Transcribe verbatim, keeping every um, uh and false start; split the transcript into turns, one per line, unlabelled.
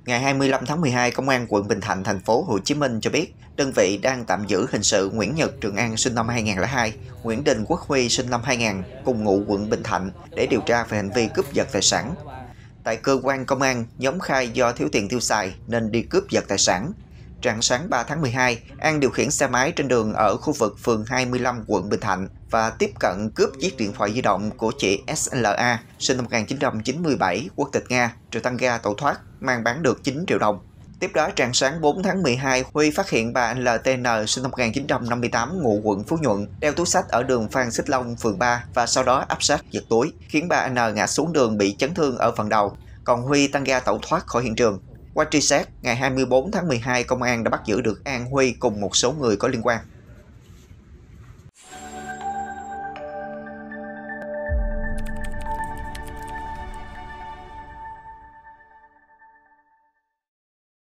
Ngày hai mươi lăm tháng mười hai, Công an quận Bình Thạnh, thành phố Hồ Chí Minh cho biết đơn vị đang tạm giữ hình sự Nguyễn Nhật Trường An sinh năm hai nghìn không trăm lẻ hai, Nguyễn Đình Quốc Huy sinh năm hai nghìn, cùng ngụ quận Bình Thạnh để điều tra về hành vi cướp giật tài sản. Tại cơ quan công an, nhóm khai do thiếu tiền tiêu xài nên đi cướp giật tài sản. Rạng sáng ba tháng mười hai, An điều khiển xe máy trên đường ở khu vực phường hai mươi lăm quận Bình Thạnh và tiếp cận cướp chiếc điện thoại di động của chị ét lờ a sinh năm một nghìn chín trăm chín mươi bảy, quốc tịch Nga, rồi tăng ga tẩu thoát, mang bán được chín triệu đồng. Tiếp đó, rạng sáng bốn tháng mười hai, Huy phát hiện bà en lờ tê en sinh năm một nghìn chín trăm năm mươi tám, ngụ quận Phú Nhuận, đeo túi xách ở đường Phan Xích Long, phường ba và sau đó áp sát giật túi, khiến bà N ngã xuống đường bị chấn thương ở phần đầu, còn Huy tăng ga tẩu thoát khỏi hiện trường. Qua truy xét, ngày hai mươi bốn tháng mười hai, công an đã bắt giữ được An, Huy cùng một số người có liên quan.